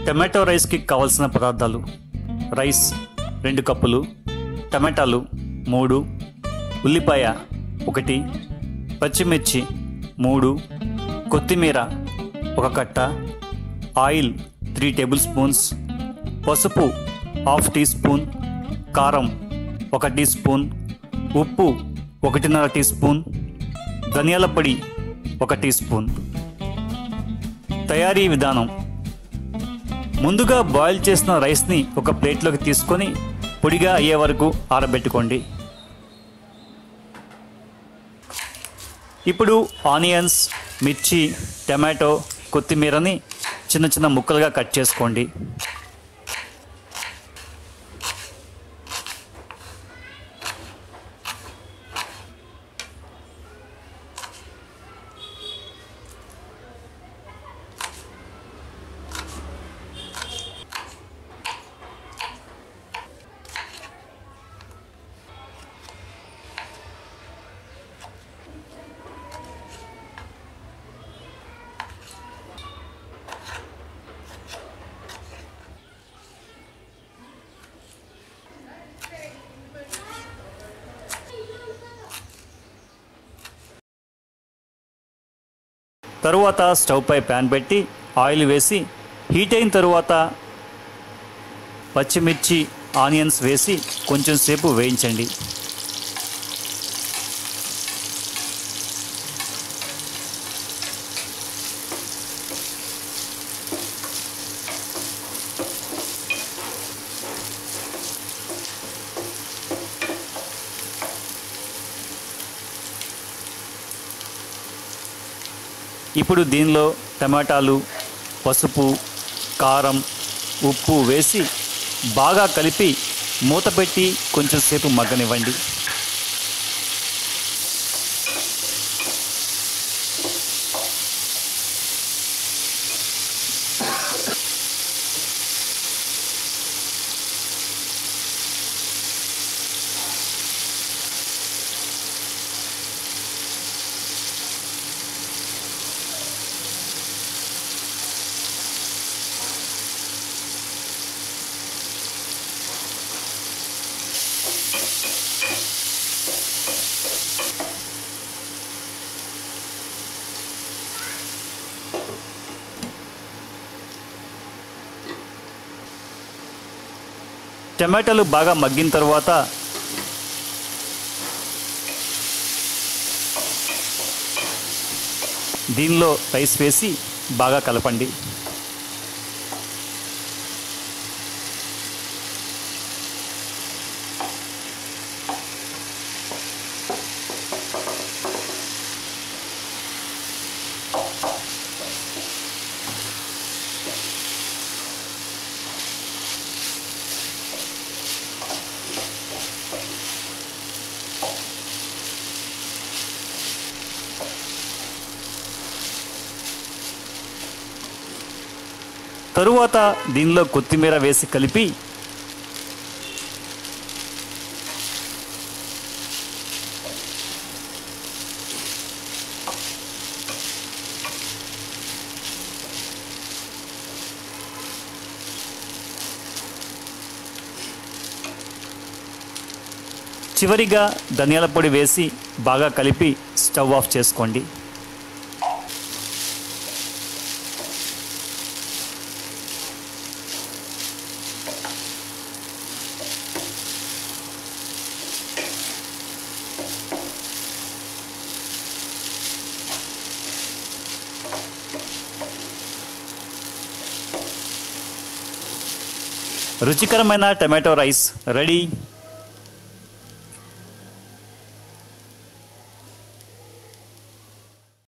Tomato రైస్కి కావలసిన పదార్థాలు: రైస్ 2 కప్పులు, టమాటాలు 3, ఉల్లిపాయ 1, పచ్చిమిర్చి 3, కొత్తిమీర 1 కట్ట, ఆయిల్ 3 టేబుల్ స్పూన్స్, పసుపు 1/2 టీ స్పూన్, కారం 1 టీ స్పూన్, ఉప్పు 1.5 టీ స్పూన్, ధనియాల పొడి 1 టీ స్పూన్. తయారీ విధానం: ముందుగా బాయిల్ చేసిన రైస్ని ఒక ప్లేట్లోకి తీసుకొని పొడిగా అయ్యే వరకు ఆరబెట్టుకోండి. ఇప్పుడు ఆనియన్స్, మిర్చి, టమాటో, కొత్తిమీరని చిన్న చిన్న ముక్కలుగా కట్ చేసుకోండి. తరువాత స్టవ్ పై ప్యాన్ పెట్టి ఆయిల్ వేసి హీట్ అయిన తరువాత పచ్చిమిర్చి, ఆనియన్స్ వేసి కొంచెం సేపు వేయించండి. ఇప్పుడు దీనిలో టమాటాలు, పసుపు, కారం, ఉప్పు వేసి బాగా కలిపి మూత పెట్టి కొంచెం సేపు మగ్గనివ్వండి. టమాటాలు బాగా మగ్గిన తర్వాత దీనిలో రైస్ వేసి బాగా కలపండి. తరువాత దీనిలో కొత్తిమీర వేసి కలిపి చివరిగా ధనియాల పొడి వేసి బాగా కలిపి స్టవ్ ఆఫ్ చేసుకోండి. రుచికరమైన టమాటో రైస్ రెడీ.